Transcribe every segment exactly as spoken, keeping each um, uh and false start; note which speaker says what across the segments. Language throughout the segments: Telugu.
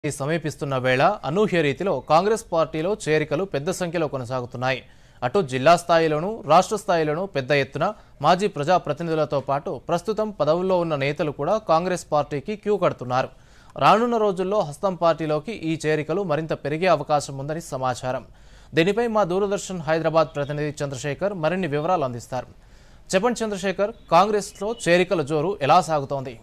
Speaker 1: సమీపిస్తున్న వేళ అనూహ్య రీతిలో కాంగ్రెస్ పార్టీలో చేరికలు పెద్ద సంఖ్యలో కొనసాగుతున్నాయి. అటు జిల్లా స్థాయిలోనూ రాష్ట్ర స్థాయిలోనూ పెద్ద ఎత్తున మాజీ ప్రజాప్రతినిధులతో పాటు ప్రస్తుతం పదవుల్లో ఉన్న నేతలు కూడా కాంగ్రెస్ పార్టీకి క్యూ కడుతున్నారు. రానున్న రోజుల్లో హస్తం పార్టీలోకి ఈ చేరికలు మరింత పెరిగే అవకాశం ఉందని సమాచారం. దీనిపై మా దూరదర్శన్ హైదరాబాద్ ప్రతినిధి చంద్రశేఖర్ మరిన్ని వివరాలు అందిస్తారు. చెప్పండి చంద్రశేఖర్, కాంగ్రెస్లో చేరికల జోరు ఎలా సాగుతోంది?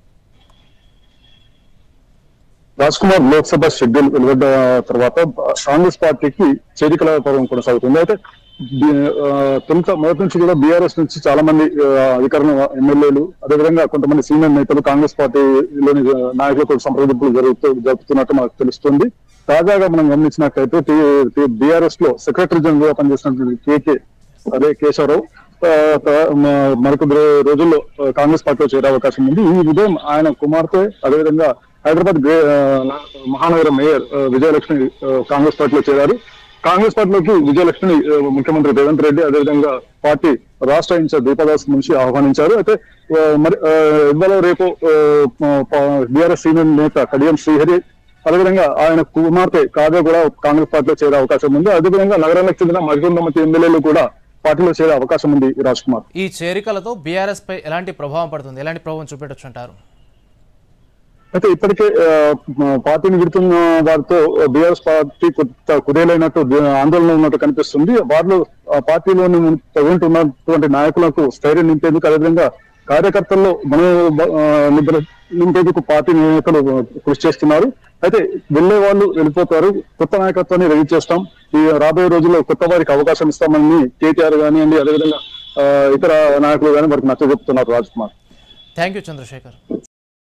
Speaker 2: రాజ్ కుమార్ లోక్సభ షెడ్యూల్ వెలువడ్డ తర్వాత కాంగ్రెస్ పార్టీకి చేరికల పర్వం కొనసాగుతుంది. అయితే తొలుత మొదటి నుంచి కూడా బీఆర్ఎస్ నుంచి చాలా మంది అధికార ఎమ్మెల్యేలు, అదేవిధంగా కొంతమంది సీనియర్ నేతలు కాంగ్రెస్ పార్టీలోని నాయకులతో సంప్రదింపులు జరుగుతూ జరుపుతున్నట్టు మనకు తెలుస్తుంది. తాజాగా మనం గమనించినట్లయితే బీఆర్ఎస్ లో సెక్రటరీ జనరల్ గా పనిచేసినటువంటి కేకే అదే కేశవరావు మరికొద్ది రోజుల్లో కాంగ్రెస్ పార్టీలో చేరే అవకాశం ఉంది. ఈ ఉదయం ఆయన కుమార్తె, అదేవిధంగా హైదరాబాద్ మహానగర మేయర్ విజయలక్ష్మి కాంగ్రెస్ పార్టీలో చేరారు. కాంగ్రెస్ పార్టీలోకి విజయలక్ష్మిని ముఖ్యమంత్రి రేవంత్ రెడ్డి, అదేవిధంగా పార్టీ రాష్ట్ర ఇన్ఛార్జ్ దీపాదాస్ నుంచి ఆహ్వానించారు. అయితే మరి ఇవాళ రేపు బీఆర్ఎస్ సీనియర్ నేత కడియం శ్రీహరి, అదేవిధంగా ఆయన కుమార్తె కావ్య కూడా కాంగ్రెస్ పార్టీలో చేరే అవకాశం ఉంది. అదేవిధంగా నగరానికి చెందిన మరికొంత మంది ఎమ్మెల్యేలు కూడా పార్టీలో చేరే అవకాశం ఉంది. రాజ్ కుమార్,
Speaker 1: ఈ చేరికలతో బీఆర్ఎస్ పై ఎలాంటి ప్రభావం పడుతుంది, ఎలాంటి ప్రభావం చూపెట్టొచ్చు అంటారు?
Speaker 2: అయితే ఇప్పటికే పార్టీని విడుతున్న వారితో బీఆర్ఎస్ పార్టీ కొత్త కుదేలైనట్టు ఆందోళన ఉన్నట్టు కనిపిస్తుంది. వారిలో పార్టీలోని ప్రజెంట్ ఉన్నటువంటి నాయకులకు స్థైర్యం నింపేందుకు, అదేవిధంగా కార్యకర్తల్లో మనో నిద్ర నింపేందుకు పార్టీ నేతలు కృషి చేస్తున్నారు. అయితే వెళ్లే వాళ్ళు వెళ్ళిపోతారు, కొత్త నాయకత్వాన్ని రెడీ చేస్తాం, ఈ రాబోయే రోజుల్లో కొత్త వారికి అవకాశం ఇస్తామని కేటీఆర్ కానివ్వండి, అదేవిధంగా ఇతర నాయకులు కానీ వారికి నచ్చ చెప్తున్నారు. Raj Kumar,
Speaker 1: thank you Chandrasekhar.